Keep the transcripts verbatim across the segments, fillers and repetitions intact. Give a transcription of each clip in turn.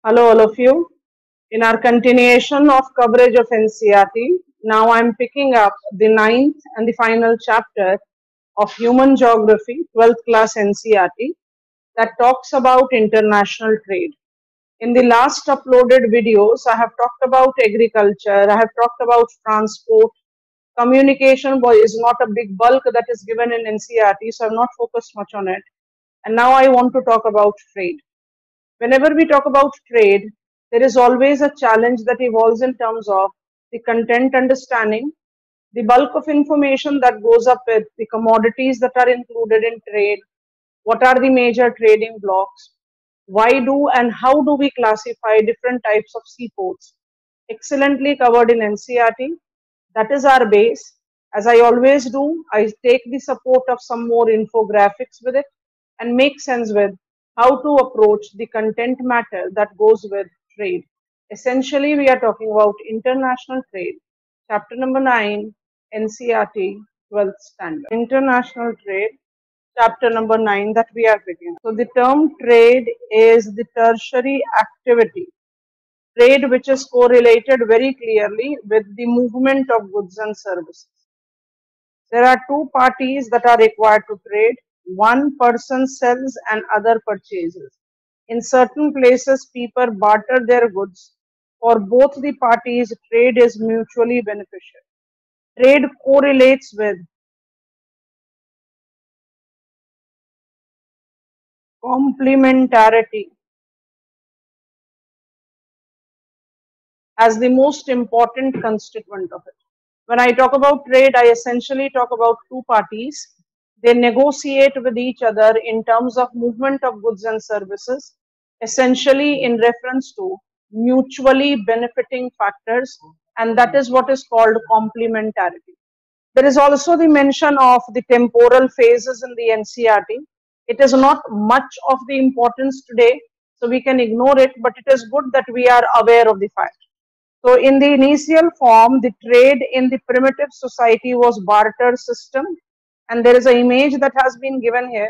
Hello, all of you. In our continuation of coverage of N C E R T, now I'm picking up the ninth and the final chapter of Human Geography, twelfth class N C E R T, that talks about international trade. In the last uploaded videos, I have talked about agriculture, I have talked about transport, communication is not a big bulk that is given in N C E R T, so I've not focused much on it. And now I want to talk about trade. Whenever we talk about trade, there is always a challenge that evolves in terms of the content understanding, the bulk of information that goes up with the commodities that are included in trade, what are the major trading blocks, why do and how do we classify different types of seaports. Excellently covered in N C E R T. That is our base. As I always do, I take the support of some more infographics with it and make sense with how to approach the content matter that goes with trade. Essentially, we are talking about international trade, chapter number nine, N C E R T, twelfth standard. International trade, chapter number nine that we are picking. So the term trade is the tertiary activity, trade which is correlated very clearly with the movement of goods and services. There are two parties that are required to trade. One person sells and other purchases. In certain places, people barter their goods. For both the parties, trade is mutually beneficial. Trade correlates with complementarity as the most important constituent of it. When I talk about trade, I essentially talk about two parties. They negotiate with each other in terms of movement of goods and services, essentially in reference to mutually benefiting factors, and that is what is called complementarity. There is also the mention of the temporal phases in the N C E R T. It is not much of the importance today, so we can ignore it, but it is good that we are aware of the fact. So in the initial form, the trade in the primitive society was barter system, and there is an image that has been given here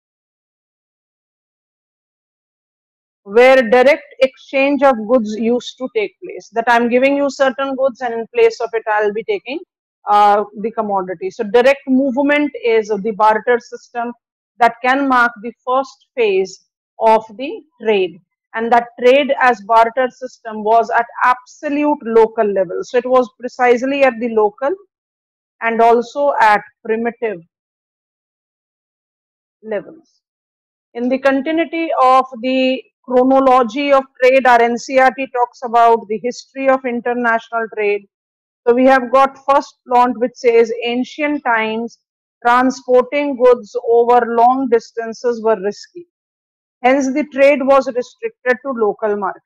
where direct exchange of goods used to take place. That I'm giving you certain goods and in place of it I'll be taking uh, the commodity. So direct movement is the barter system that can mark the first phase of the trade. And that trade as barter system was at absolute local level. So it was precisely at the local and also at primitive levels. In the continuity of the chronology of trade, our N C E R T talks about the history of international trade. So we have got first plant which says ancient times transporting goods over long distances were risky. Hence the trade was restricted to local market.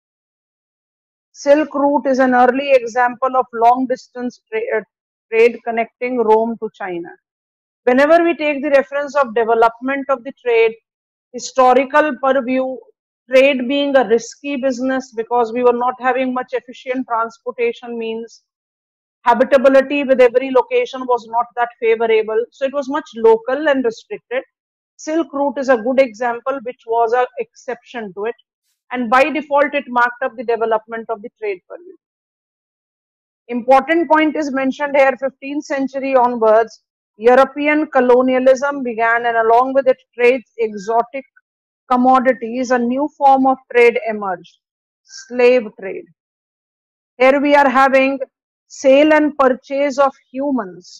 Silk Route is an early example of long distance tra trade connecting Rome to China. Whenever we take the reference of development of the trade, historical purview, trade being a risky business because we were not having much efficient transportation means, habitability with every location was not that favorable, so it was much local and restricted. Silk Route is a good example which was an exception to it, and by default it marked up the development of the trade purview. Important point is mentioned here, fifteenth century onwards, European colonialism began, and along with it trades exotic commodities, a new form of trade emerged, slave trade. Here we are having sale and purchase of humans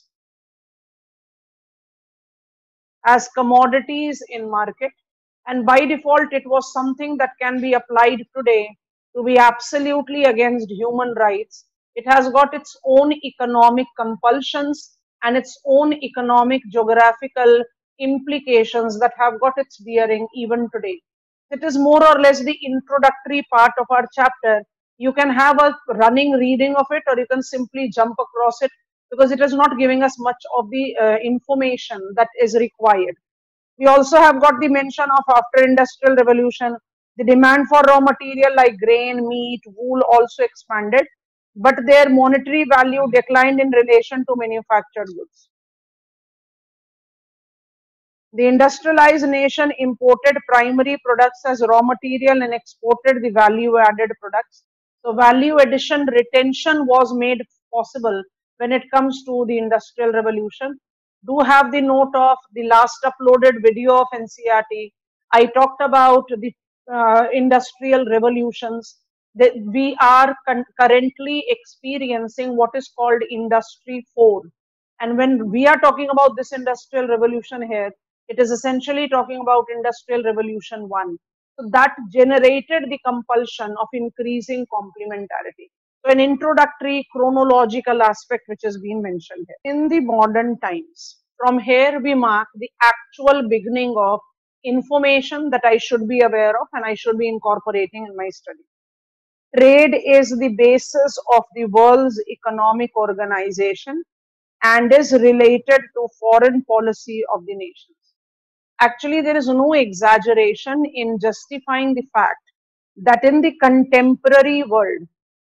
as commodities in market, and by default it was something that can be applied today to be absolutely against human rights. It has got its own economic compulsions and its own economic geographical implications that have got its bearing even today. It is more or less the introductory part of our chapter. You can have a running reading of it or you can simply jump across it because it is not giving us much of the uh, information that is required. We also have got the mention of after industrial revolution, the demand for raw material like grain, meat, wool also expanded, but their monetary value declined in relation to manufactured goods. The industrialized nation imported primary products as raw material and exported the value added products. So value addition retention was made possible when it comes to the industrial revolution. Do have the note of the last uploaded video of N C R T. I talked about the uh, industrial revolutions. That we are currently experiencing what is called industry four. And when we are talking about this industrial revolution here, it is essentially talking about industrial revolution one. So that generated the compulsion of increasing complementarity. So an introductory chronological aspect which has been mentioned here. In the modern times, from here we mark the actual beginning of information that I should be aware of and I should be incorporating in my study. Trade is the basis of the world's economic organization and is related to foreign policy of the nations. Actually, there is no exaggeration in justifying the fact that in the contemporary world,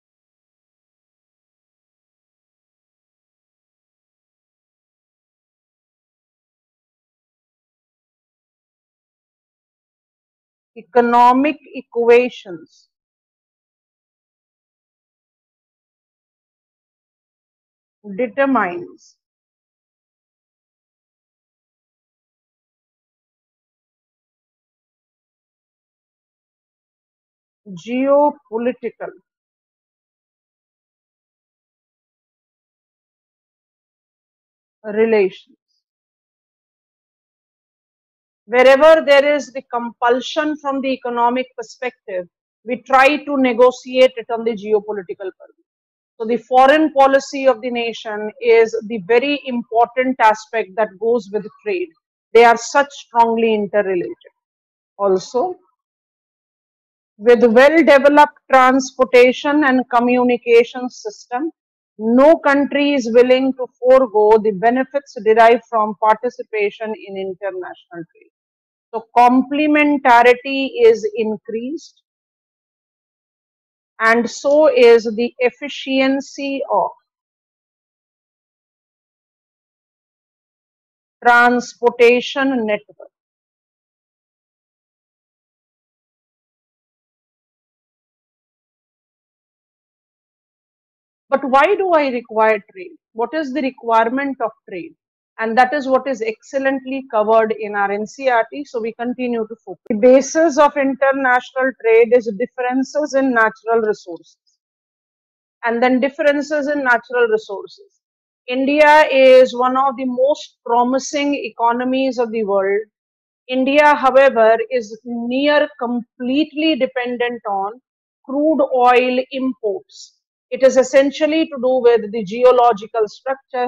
economic equations determines geopolitical relations. Wherever there is the compulsion from the economic perspective, we try to negotiate it on the geopolitical purview. So the foreign policy of the nation is the very important aspect that goes with trade. They are such strongly interrelated. Also, with well-developed transportation and communication system, no country is willing to forego the benefits derived from participation in international trade. So complementarity is increased, and so is the efficiency of transportation network. But why do I require trade? What is the requirement of trade? And that is what is excellently covered in our N C R T. So we continue to focus. The basis of international trade is differences in natural resources. And then differences in natural resources. India is one of the most promising economies of the world. India, however, is near completely dependent on crude oil imports. It is essentially to do with the geological structure,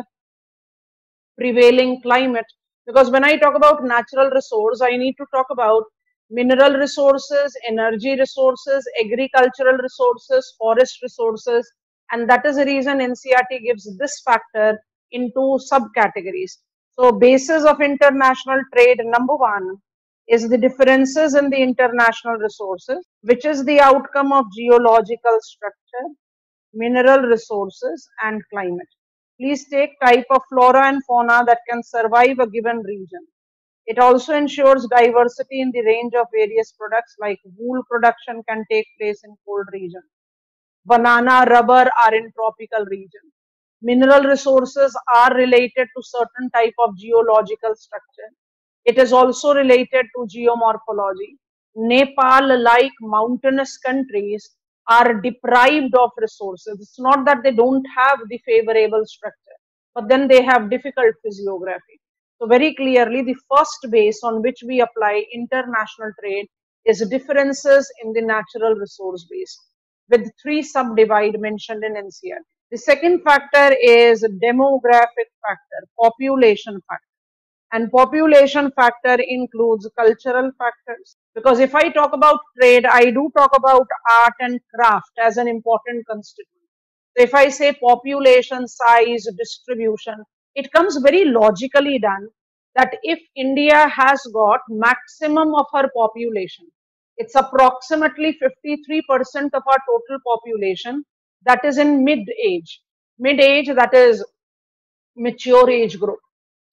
prevailing climate. Because when I talk about natural resource, I need to talk about mineral resources, energy resources, agricultural resources, forest resources, and that is the reason N C R T gives this factor into subcategories. So basis of international trade, number one, is the differences in the international resources, which is the outcome of geological structure, mineral resources, and climate. Please take type of flora and fauna that can survive a given region. It also ensures diversity in the range of various products, like wool production can take place in cold regions. Banana, rubber are in tropical regions. Mineral resources are related to certain type of geological structure. It is also related to geomorphology. Nepal, like mountainous countries, are deprived of resources. It's not that they don't have the favorable structure, but then they have difficult physiography. So very clearly, the first base on which we apply international trade is differences in the natural resource base, with three subdivide mentioned in N C R T. The second factor is demographic factor, population factor. And population factor includes cultural factors. Because if I talk about trade, I do talk about art and craft as an important constituent. So if I say population, size, distribution, it comes very logically done that if India has got maximum of her population, it's approximately fifty-three percent of our total population that is in mid age. Mid age, that is mature age group.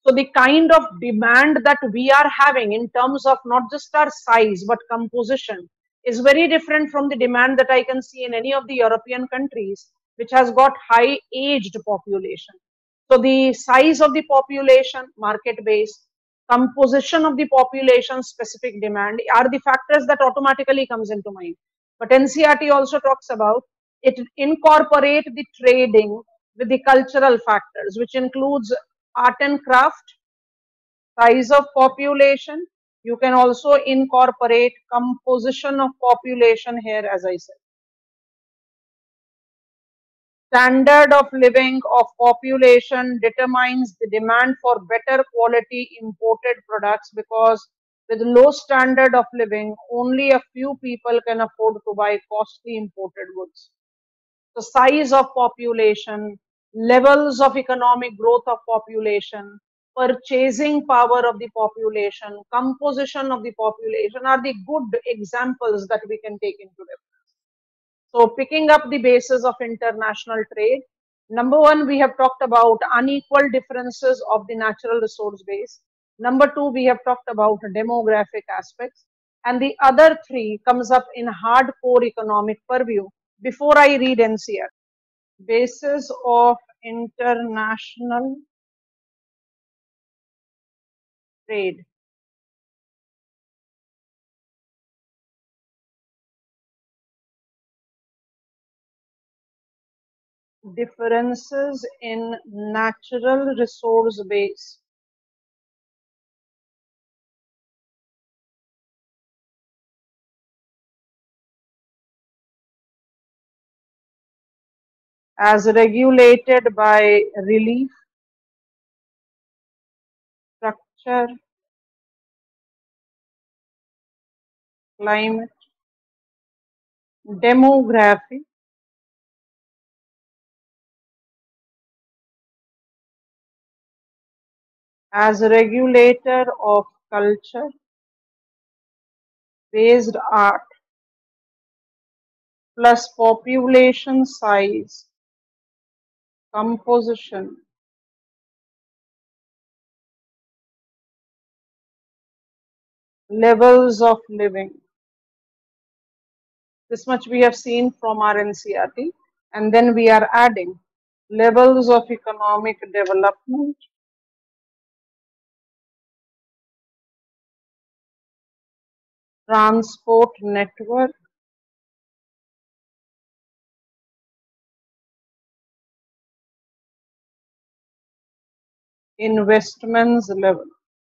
So the kind of demand that we are having in terms of not just our size but composition is very different from the demand that I can see in any of the European countries which has got high aged population. So the size of the population, market based, composition of the population, specific demand are the factors that automatically comes into mind. But N C E R T also talks about it incorporate the trading with the cultural factors, which includes art and craft, size of population. You can also incorporate composition of population here, as I said. Standard of living of population determines the demand for better quality imported products, because with low standard of living, only a few people can afford to buy costly imported goods. The size of population, levels of economic growth of population, purchasing power of the population, composition of the population are the good examples that we can take into reference. So picking up the basis of international trade, number one, we have talked about unequal differences of the natural resource base. Number two, we have talked about demographic aspects. And the other three comes up in hardcore economic purview. Before I read N C E R T, basis of international trade. Differences in natural resource base. As regulated by relief, structure, climate, demography, as regulator of culture, based art, plus population size, composition, levels of living. This much we have seen from our N C E R T, and then we are adding levels of economic development, transport network, investments level.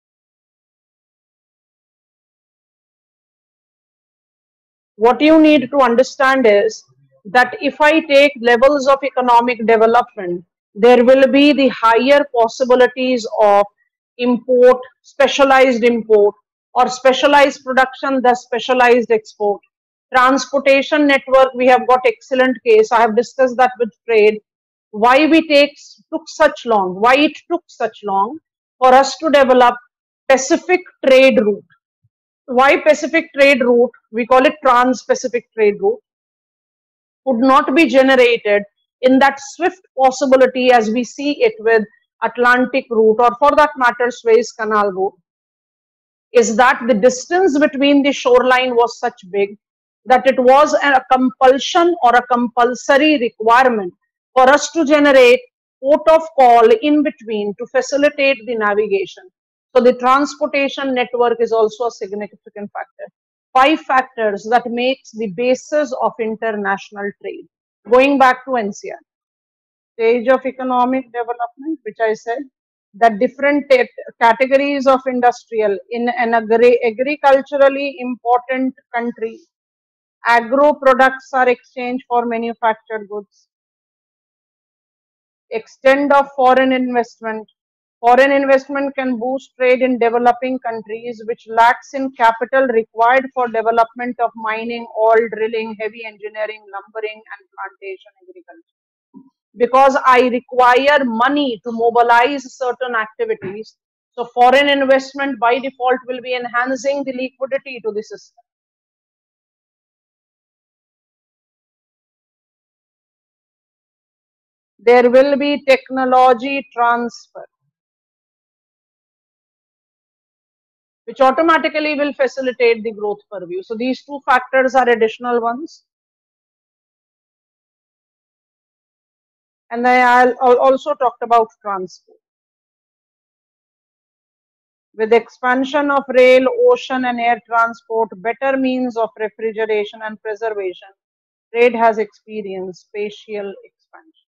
What you need to understand is that if I take levels of economic development, there will be the higher possibilities of import, specialized import, or specialized production, thus specialized export. Transportation network, we have got excellent case. I have discussed that with trade. Why we take took such long, why it took such long for us to develop Pacific trade route. Why Pacific trade route? We call it trans-Pacific trade route. Could not be generated in that swift possibility as we see it with Atlantic route, or for that matter Suez Canal route, is that the distance between the shoreline was such big that it was a compulsion or a compulsory requirement for us to generate port of call in between to facilitate the navigation. So the transportation network is also a significant factor. Five factors that makes the basis of international trade. Going back to N C E R T, stage of economic development, which I said, that different categories of industrial in an agri agriculturally important country, agro products are exchanged for manufactured goods. Extent of foreign investment. Foreign investment can boost trade in developing countries which lacks in capital required for development of mining, oil drilling, heavy engineering, lumbering, and plantation agriculture. Because I require money to mobilize certain activities, so foreign investment by default will be enhancing the liquidity to the system. There will be technology transfer. which automatically will facilitate the growth purview. So these two factors are additional ones. And then I'll also talked about transport. With expansion of rail, ocean and air transport, better means of refrigeration and preservation, trade has experienced spatial expansion.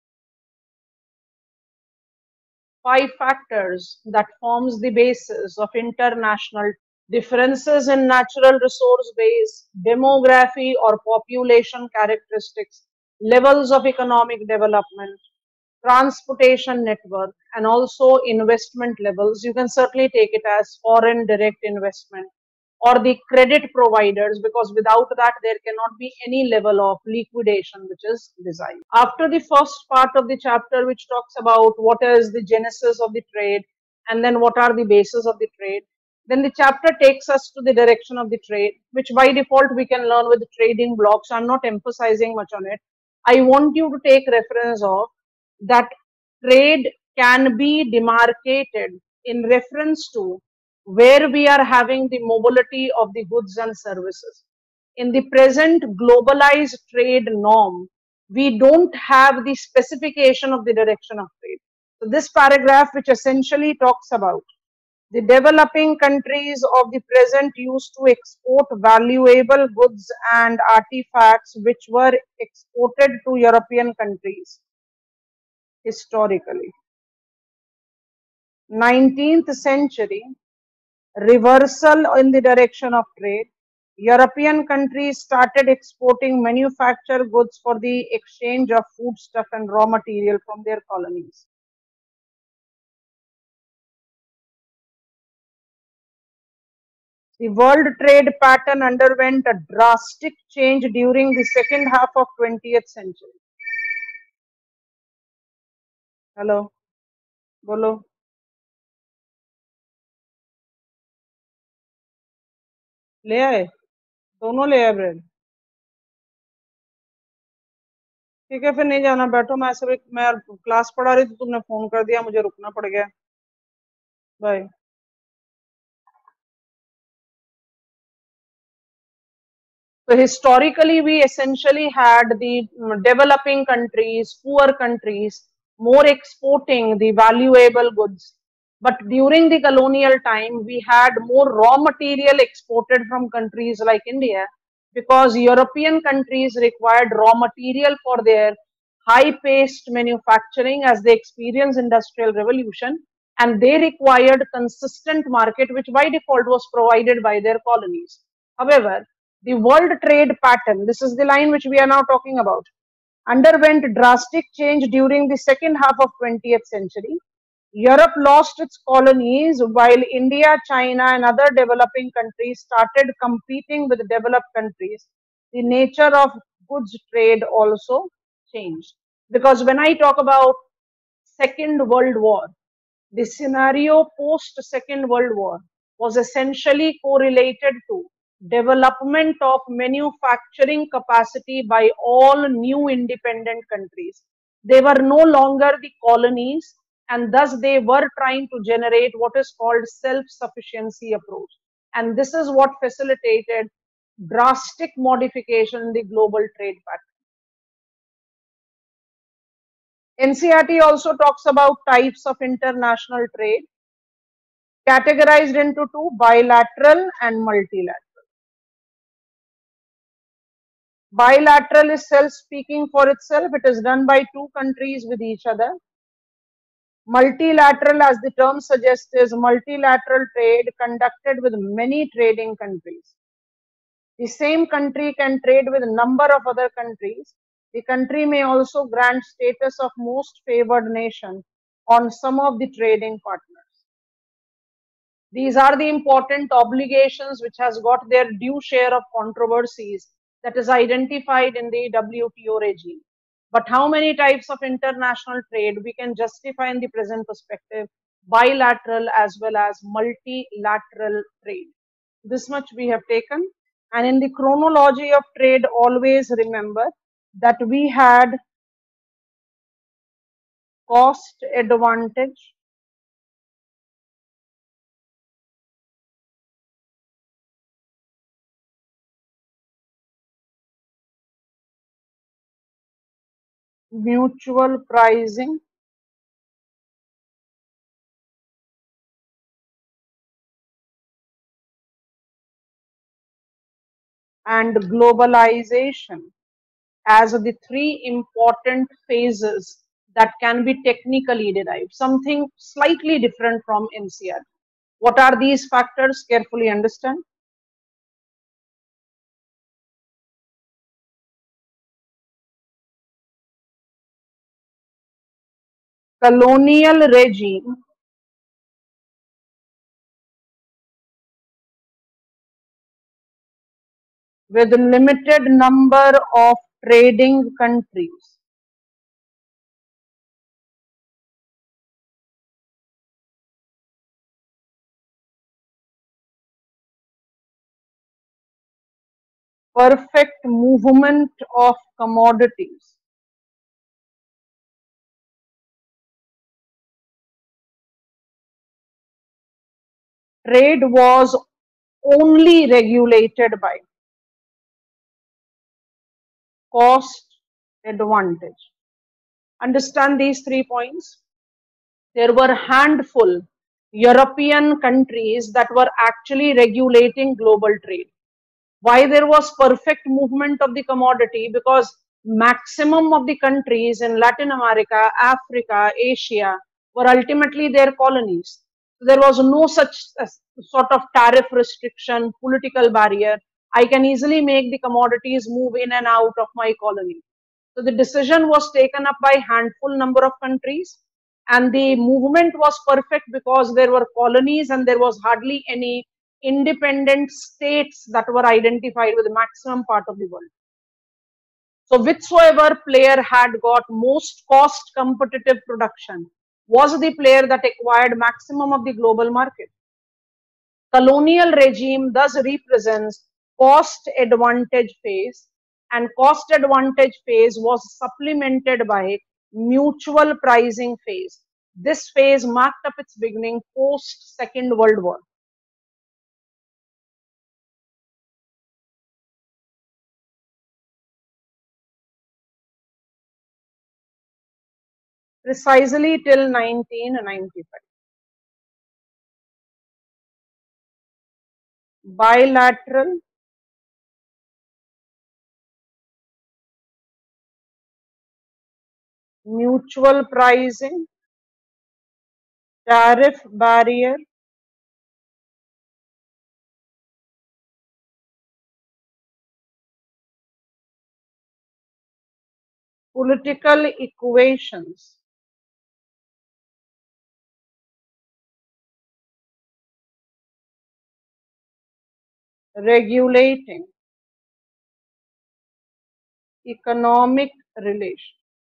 Five factors that forms the basis of international differences in natural resource base, demography or population characteristics, levels of economic development, transportation network, and also investment levels. You can certainly take it as foreign direct investment or the credit providers, because without that there cannot be any level of liquidation which is desired. After the first part of the chapter, which talks about what is the genesis of the trade and then what are the bases of the trade, then the chapter takes us to the direction of the trade, which by default we can learn with the trading blocks. So I'm not emphasizing much on it. I want you to take reference of that trade can be demarcated in reference to where we are having the mobility of the goods and services. In the present globalized trade norm, we don't have the specification of the direction of trade. So this paragraph, which essentially talks about the developing countries of the present used to export valuable goods and artifacts which were exported to European countries historically. nineteenth century, reversal in the direction of trade. European countries started exporting manufactured goods for the exchange of foodstuff and raw material from their colonies. The world trade pattern underwent a drastic change during the second half of twentieth century. Hello, bolo. ले आए दोनों ले आए bread ठीक है फिर नहीं जाना बैठो मैं ऐसे मैं क्लास पढ़ा रही थी तुमने फोन कर दिया मुझे रुकना पड़ गया bye So historically, we essentially had the developing countries, poor countries, more exporting the valuable goods. But during the colonial time, we had more raw material exported from countries like India because European countries required raw material for their high-paced manufacturing as they experienced industrial revolution, and they required consistent market, which by default was provided by their colonies. However, the world trade pattern, this is the line which we are now talking about, underwent drastic change during the second half of twentieth century. Europe lost its colonies while India, China and other developing countries started competing with developed countries. The nature of goods trade also changed. Because when I talk about Second World War, the scenario post Second World War was essentially correlated to development of manufacturing capacity by all new independent countries. They were no longer the colonies, and thus they were trying to generate what is called self-sufficiency approach. And this is what facilitated drastic modification in the global trade pattern. N C E R T also talks about types of international trade, categorized into two, bilateral and multilateral. Bilateral is self-speaking for itself. It is done by two countries with each other. Multilateral, as the term suggests, is multilateral trade conducted with many trading countries. The same country can trade with a number of other countries. The country may also grant status of most favored nation on some of the trading partners. These are the important obligations which has got their due share of controversies that is identified in the W T O regime. But how many types of international trade we can justify in the present perspective? Bilateral as well as multilateral trade. This much we have taken. And in the chronology of trade, always remember that we had cost advantage, mutual pricing, and globalization as the three important phases that can be technically derived, something slightly different from N C R T. What are these factors? Carefully understand. Colonial regime with limited number of trading countries. Perfect movement of commodities. Trade was only regulated by cost advantage. Understand these three points. There were handful European countries that were actually regulating global trade. Why there was perfect movement of the commodity? Because maximum of the countries in Latin America, Africa, Asia were ultimately their colonies. So there was no such uh, sort of tariff restriction, political barrier. I can easily make the commodities move in and out of my colony. So the decision was taken up by handful number of countries, and the movement was perfect because there were colonies and there was hardly any independent states that were identified with the maximum part of the world. So whichsoever player had got most cost competitive production was the player that acquired maximum of the global market. Colonial regime thus represents cost advantage phase, and cost advantage phase was supplemented by mutual pricing phase. This phase marked up its beginning post Second World War. Precisely till nineteen ninety-five. Bilateral mutual pricing, tariff barrier, political equations, regulating economic relations.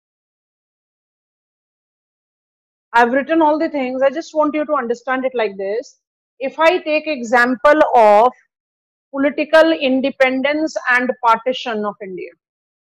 I've written all the things. I just want you to understand it like this. If I take example of political independence and partition of India,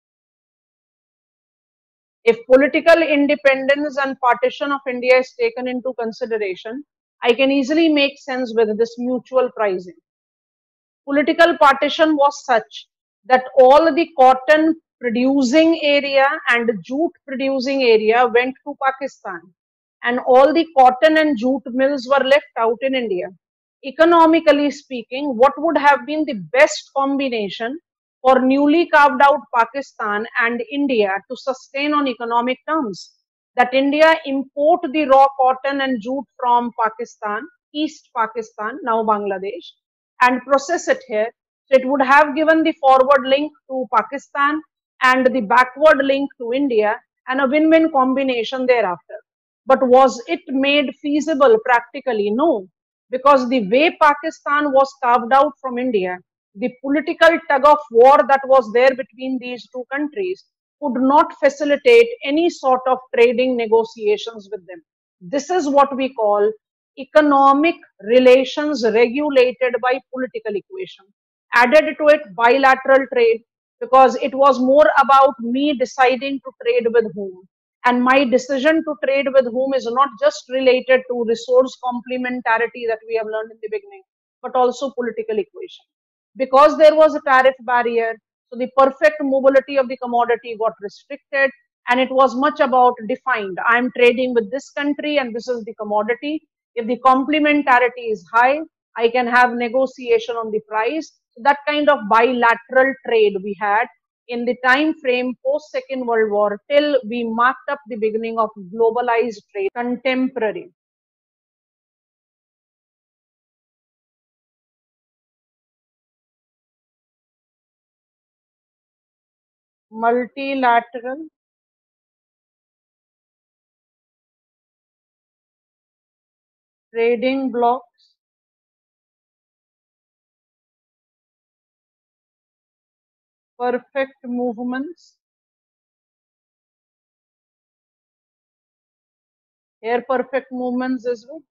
if political independence and partition of India is taken into consideration, I can easily make sense with this mutual pricing. Political partition was such that all the cotton producing area and jute producing area went to Pakistan, and all the cotton and jute mills were left out in India. Economically speaking, what would have been the best combination for newly carved out Pakistan and India to sustain on economic terms? That India import the raw cotton and jute from Pakistan, East Pakistan, now Bangladesh, and process it here. So it would have given the forward link to Pakistan and the backward link to India, and a win-win combination thereafter. But was it made feasible practically? No, because the way Pakistan was carved out from India, the political tug of war that was there between these two countries could not facilitate any sort of trading negotiations with them. This is what we call economic relations regulated by political equation. Added to it bilateral trade, because it was more about me deciding to trade with whom. And my decision to trade with whom is not just related to resource complementarity that we have learned in the beginning, but also political equation. Because there was a tariff barrier, so the perfect mobility of the commodity got restricted, and it was much about defined. I'm trading with this country and this is the commodity. If the complementarity is high, I can have negotiation on the price. So that kind of bilateral trade we had in the time frame post Second World War till we marked up the beginning of globalized trade, contemporary. Multilateral trading blocks, perfect movements. Here perfect movements is with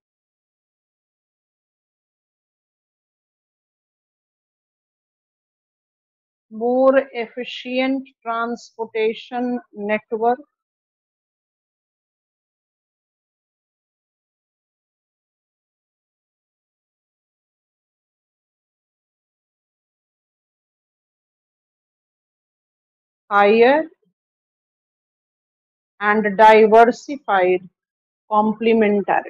more efficient transportation network, higher and diversified complementarity.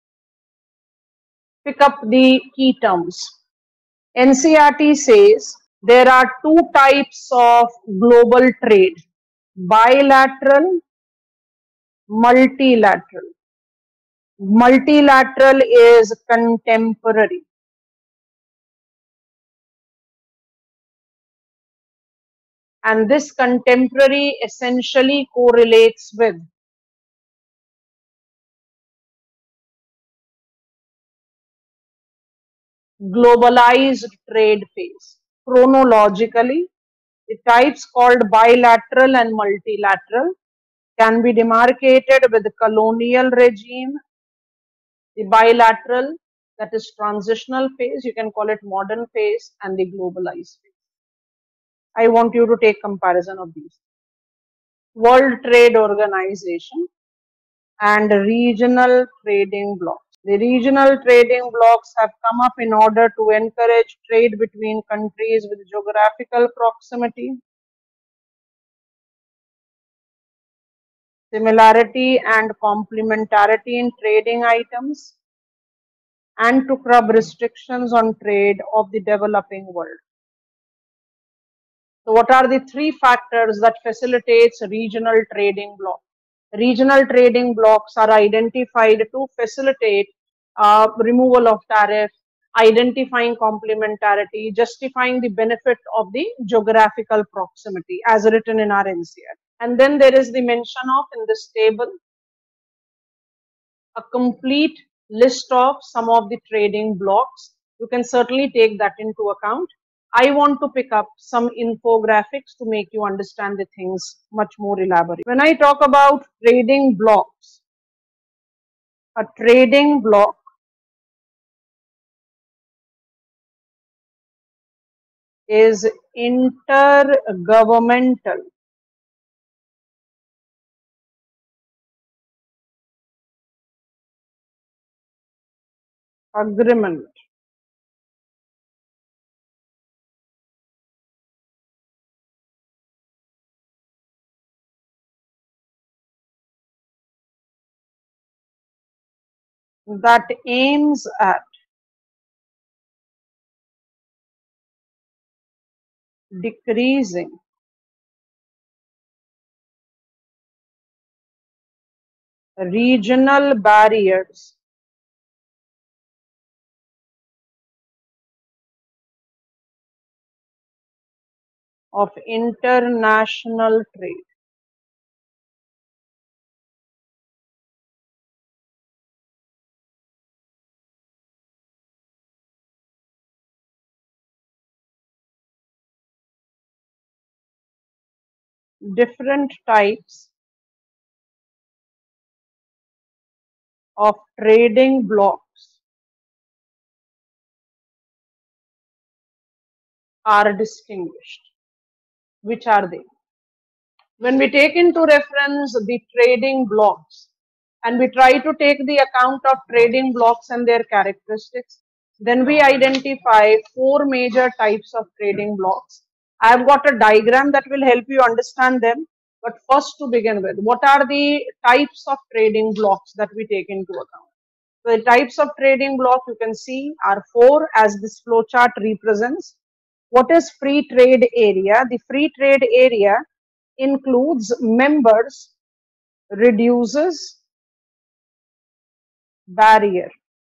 Pick up the key terms. N C E R T says there are two types of global trade: bilateral, multilateral. Multilateral is contemporary. And this contemporary essentially correlates with globalized trade phase. Chronologically, the types called bilateral and multilateral can be demarcated with the colonial regime, the bilateral, that is transitional phase, you can call it modern phase, and the globalized phase. I want you to take comparison of these. World Trade Organization and regional trading blocks. The regional trading blocks have come up in order to encourage trade between countries with geographical proximity, similarity and complementarity in trading items, and to curb restrictions on trade of the developing world. So what are the three factors that facilitates regional trading block? Regional trading blocks are identified to facilitate uh, removal of tariff, identifying complementarity, justifying the benefit of the geographical proximity as written in our N C E R T. And then there is the mention of in this table a complete list of some of the trading blocks. You can certainly take that into account. I want to pick up some infographics to make you understand the things much more elaborate. When I talk about trading blocks, a trading block is intergovernmental agreement that aims at decreasing regional barriers of international trade. Different types of trading blocks are distinguished. Which are they? When we take into reference the trading blocks and we try to take the account of trading blocks and their characteristics, then we identify four major types of trading blocks. I have got a diagram that will help you understand them. But first, to begin with, what are the types of trading blocks that we take into account? So the types of trading block you can see are four, as this flow chart represents. What is free trade area? The free trade area includes members, reduces barrier.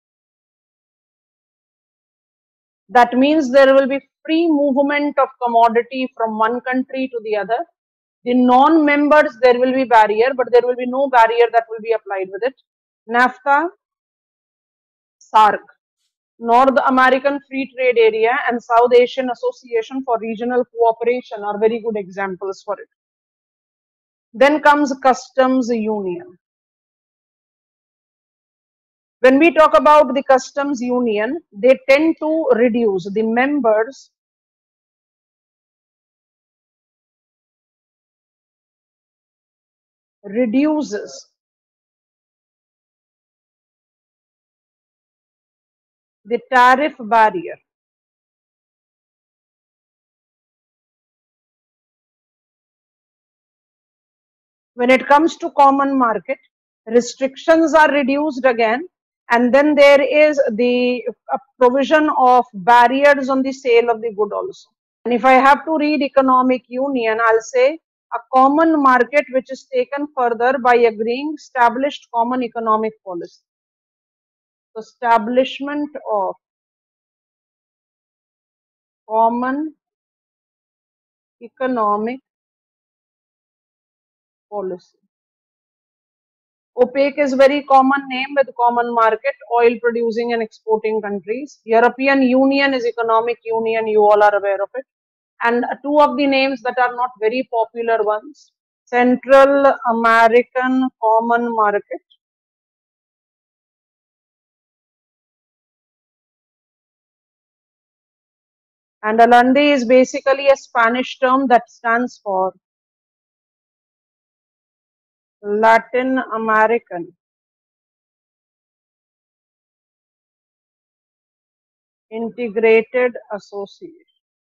That means there will be free movement of commodity from one country to the other. The non-members, there will be barrier, but there will be no barrier that will be applied with it. NAFTA, SAARC, North American Free Trade Area, and South Asian Association for Regional Cooperation are very good examples for it. Then comes Customs Union. When we talk about the Customs Union, they tend to reduce the members reduces the tariff barrier. When it comes to common market, restrictions are reduced again, and then there is the provision of barriers on the sale of the good also. And if I have to read economic union, I'll say a common market which is taken further by agreeing established common economic policy. So establishment of common economic policy. OPEC is very common name with common market, oil producing and exporting countries. European Union is economic union, you all are aware of it. And two of the names that are not very popular ones, Central American Common Market and Alande is basically a Spanish term that stands for Latin American Integrated Association.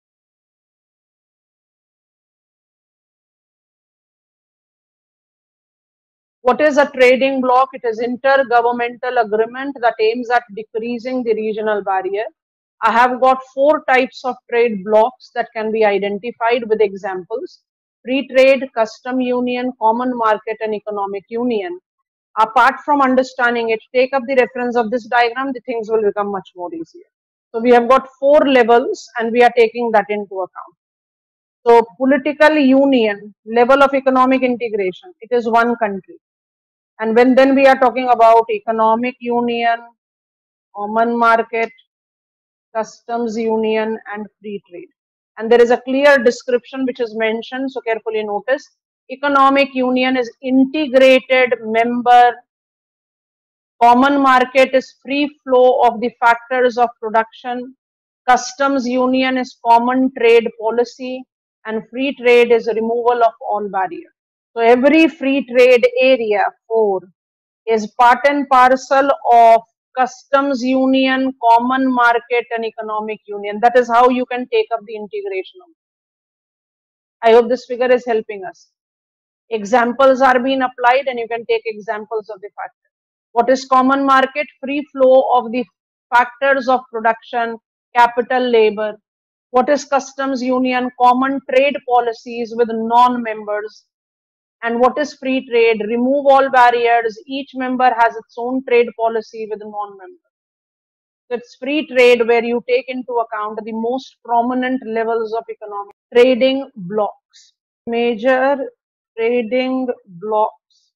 What is a trading bloc? It is intergovernmental agreement that aims at decreasing the regional barrier. I have got four types of trade blocks that can be identified with examples: free trade, custom union, common market, and economic union. Apart from understanding it, take up the reference of this diagram, the things will become much more easier. So we have got four levels and we are taking that into account. So political union, level of economic integration, it is one country. And when then we are talking about economic union, common market, customs union, and free trade. And there is a clear description which is mentioned, so carefully notice. Economic union is integrated member. Common market is free flow of the factors of production. Customs union is common trade policy, and free trade is removal of all barriers. So every free trade area, four, is part and parcel of customs union, common market, and economic union. That is how you can take up the integration of it. I hope this figure is helping us. Examples are being applied and you can take examples of the factors. What is common market? Free flow of the factors of production, capital, labor. What is customs union? Common trade policies with non-members. And what is free trade? Remove all barriers. Each member has its own trade policy with non-members. So it's free trade where you take into account the most prominent levels of economic trading blocks. Major trading blocks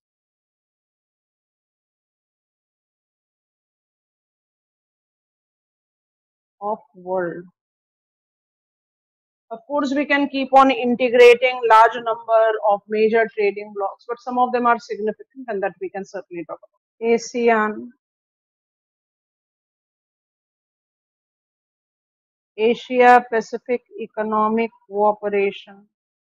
of world. Of course, we can keep on integrating large number of major trading blocks, but some of them are significant and that we can certainly talk about. ASEAN, Asia Pacific Economic Cooperation,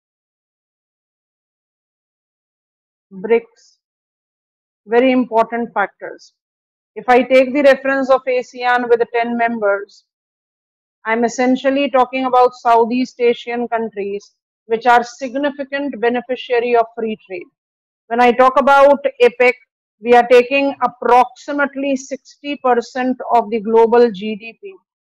BRICS, very important factors. If I take the reference of ASEAN with the ten members, I'm essentially talking about Southeast Asian countries which are significant beneficiary of free trade. When I talk about APEC, we are taking approximately sixty percent of the global G D P,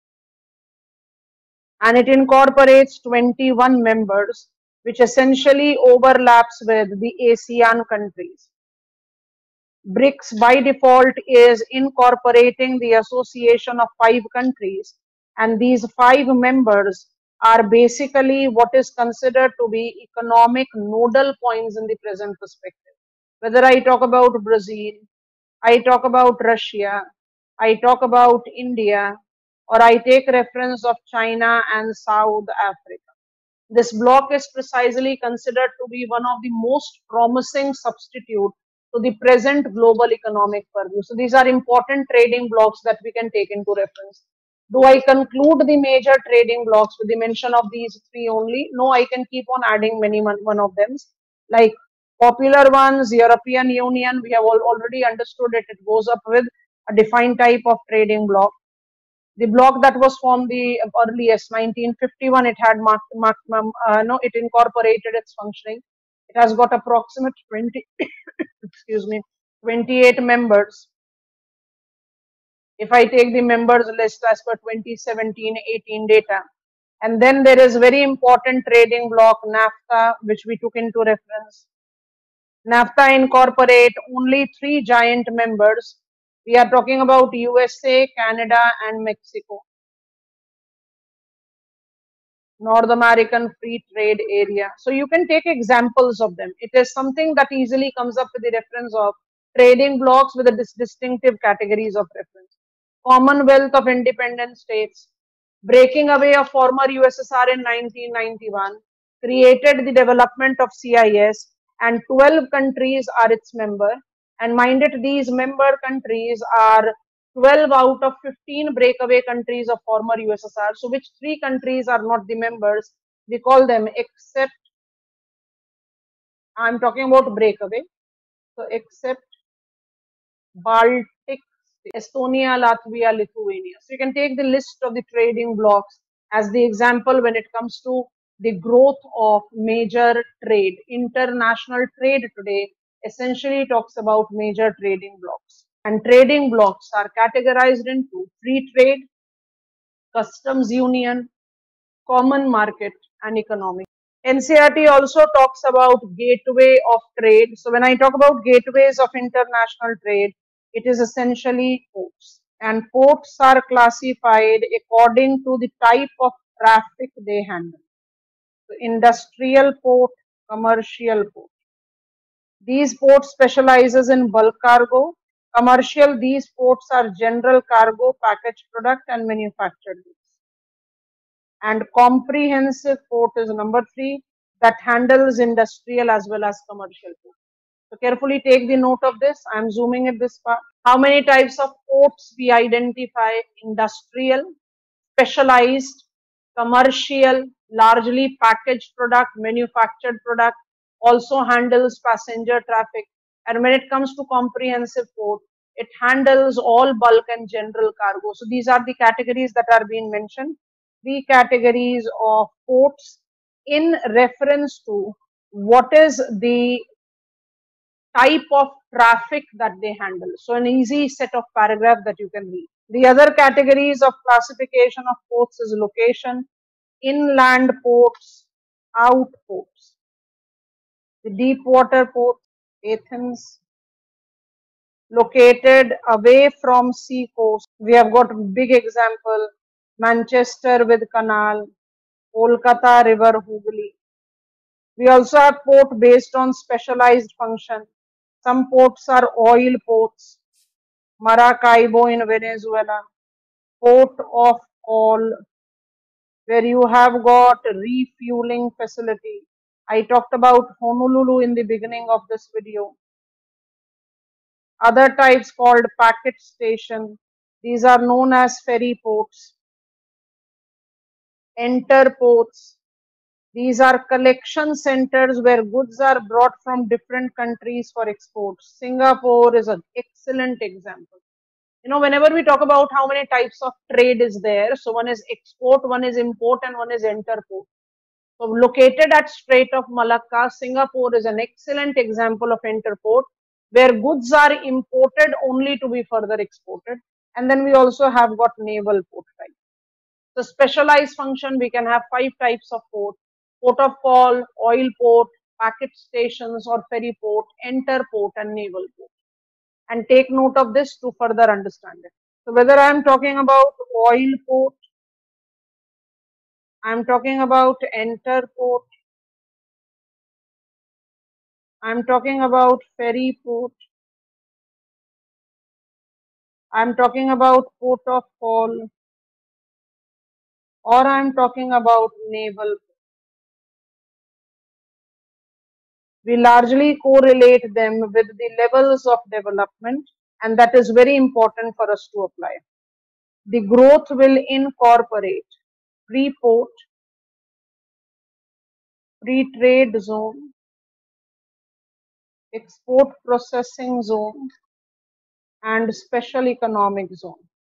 and it incorporates twenty-one members, which essentially overlaps with the ASEAN countries. BRICS by default is incorporating the association of five countries, and these five members are basically what is considered to be economic nodal points in the present perspective. Whether I talk about Brazil, I talk about Russia, I talk about India, or I take reference of China and South Africa. This bloc is precisely considered to be one of the most promising substitute to the present global economic purview. So these are important trading blocks that we can take into reference. Do I conclude the major trading blocks with the mention of these three only? No, I can keep on adding many one of them. Like popular ones, European Union, we have all already understood it. It goes up with a defined type of trading block. The block that was formed the earliest nineteen fifty-one, it had marked, marked uh, no, it incorporated its functioning. It has got approximate twenty, excuse me, twenty-eight members. If I take the members list as per twenty seventeen eighteen data, and then there is very important trading block NAFTA, which we took into reference. NAFTA incorporate only three giant members. We are talking about U S A, Canada, and Mexico. North American Free Trade Area. So you can take examples of them. It is something that easily comes up with the reference of trading blocks with the dis distinctive categories of reference. Commonwealth of Independent States, breaking away of former U S S R in nineteen ninety-one, created the development of C I S, and twelve countries are its member. And mind it, these member countries are twelve out of fifteen breakaway countries of former U S S R. So which three countries are not the members? We call them except, I'm talking about breakaway. So except Baltic, Estonia, Latvia, Lithuania. So you can take the list of the trading blocks as the example when it comes to the growth of major trade. International trade today essentially talks about major trading blocks. And trading blocks are categorized into free trade, customs union, common market, and economic. N C E R T also talks about gateway of trade. So when I talk about gateways of international trade, it is essentially ports. And ports are classified according to the type of traffic they handle. So industrial port, commercial port. These ports specializes in bulk cargo. Commercial, these ports are general cargo, packaged product, and manufactured goods. And comprehensive port is number three, that handles industrial as well as commercial port. So carefully take the note of this. I am zooming at this part. How many types of ports we identify? Industrial, specialized, commercial, largely packaged product, manufactured product, also handles passenger traffic. And when it comes to comprehensive port, it handles all bulk and general cargo. So these are the categories that are being mentioned. Three categories of ports in reference to what is the type of traffic that they handle. So an easy set of paragraph that you can read. The other categories of classification of ports is location, inland ports, out ports. The deep water port, Athens, located away from sea coast. We have got big example, Manchester with canal, Kolkata river Hooghly. We also have port based on specialized function. Some ports are oil ports, Maracaibo in Venezuela, port of call, where you have got refueling facility. I talked about Honolulu in the beginning of this video. Other types called packet station. These are known as ferry ports. Enter ports. These are collection centers where goods are brought from different countries for export. Singapore is an excellent example. You know, whenever we talk about how many types of trade is there, so one is export, one is import, and one is enter port. So located at Strait of Malacca, Singapore is an excellent example of interport where goods are imported only to be further exported. And then we also have got naval port type. The specialized function, we can have five types of port: port of call, oil port, packet stations or ferry port, enter port and naval port. And take note of this to further understand it. So whether I am talking about oil port, I am talking about enter port, I am talking about ferry port, I am talking about port of call, or I am talking about naval port. We largely correlate them with the levels of development, and that is very important for us to apply. The growth will incorporate free port, free trade zone, export processing zone, and special economic zone.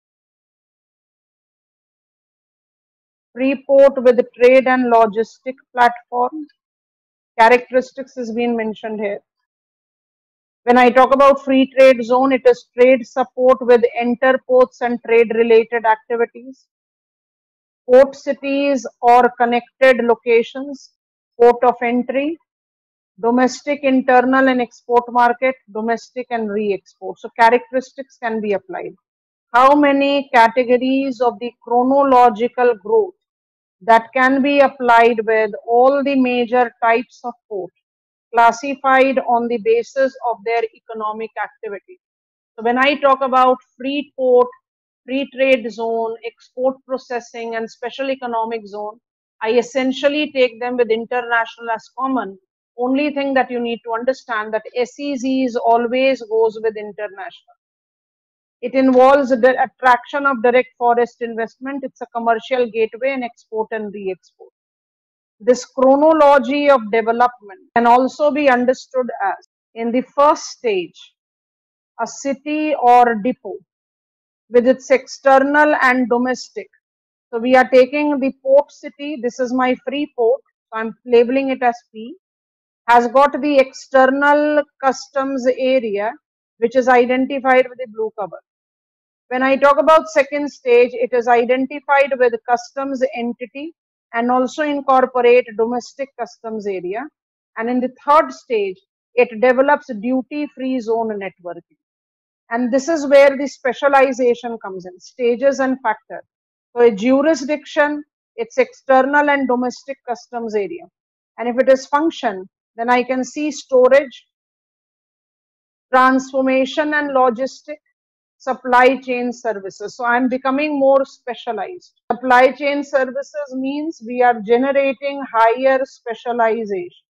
Free port with trade and logistic platform. Characteristics is being mentioned here. When I talk about free trade zone, it is trade support with enter ports and trade related activities. Port cities or connected locations, port of entry, domestic, internal and export market, domestic and re-export. So characteristics can be applied. How many categories of the chronological growth that can be applied with all the major types of port, classified on the basis of their economic activity. So when I talk about free port, free trade zone, export processing and special economic zone, I essentially take them with international as common. Only thing that you need to understand that S E Zs always goes with international. It involves the attraction of direct forest investment. It's a commercial gateway and export and re-export. This chronology of development can also be understood as, in the first stage, a city or depot with its external and domestic. So we are taking the port city. This is my free port. So I'm labeling it as P. Has got the external customs area, which is identified with the blue cover. When I talk about second stage, it is identified with customs entity and also incorporate domestic customs area. And in the third stage, it develops duty-free zone networking. And this is where the specialization comes in, stages and factors. So a jurisdiction, it's external and domestic customs area. And if it is function, then I can see storage, transformation and logistic, supply chain services. So I'm becoming more specialized. Supply chain services means we are generating higher specialization.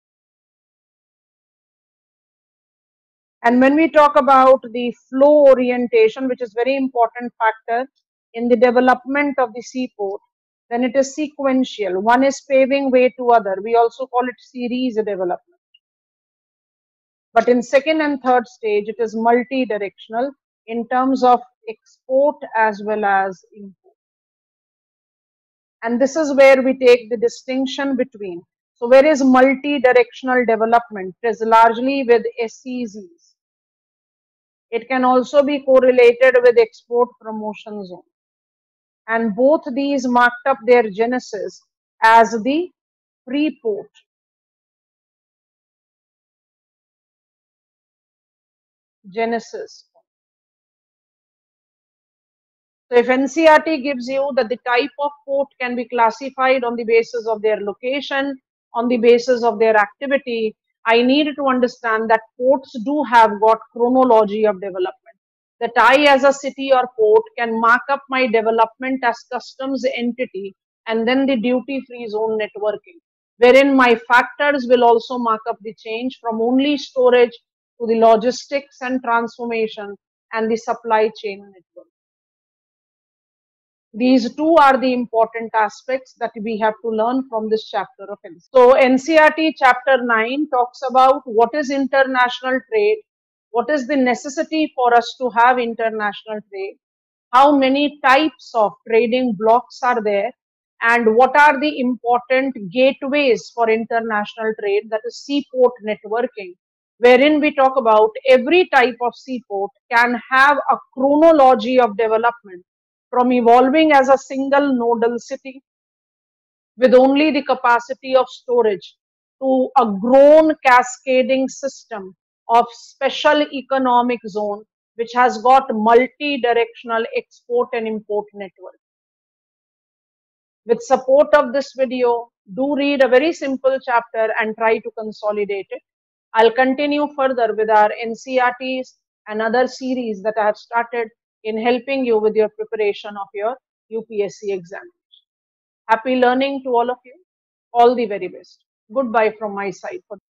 And when we talk about the flow orientation, which is very important factor in the development of the seaport, then it is sequential. One is paving way to other. We also call it series development. But in second and third stage, it is multi-directional in terms of export as well as import. And this is where we take the distinction between. So where is multi-directional development? It is largely with S E Zs. It can also be correlated with export promotion zone. And both these marked up their genesis as the free port. Genesis. So if N C R T gives you that the type of port can be classified on the basis of their location, on the basis of their activity, I need to understand that ports do have got chronology of development. That I as a city or port can mark up my development as customs entity and then the duty free zone networking, wherein my factors will also mark up the change from only storage to the logistics and transformation and the supply chain network. These two are the important aspects that we have to learn from this chapter of N C R T. So N C R T chapter nine talks about what is international trade, what is the necessity for us to have international trade, how many types of trading blocks are there, and what are the important gateways for international trade, that is seaport networking, wherein we talk about every type of seaport can have a chronology of development from evolving as a single nodal city with only the capacity of storage to a grown cascading system of special economic zone which has got multi-directional export and import network. With support of this video, do read a very simple chapter and try to consolidate it. I'll continue further with our N C R Ts and other series that I have started in helping you with your preparation of your U P S C examination. Happy learning to all of you. All the very best. Goodbye from my side.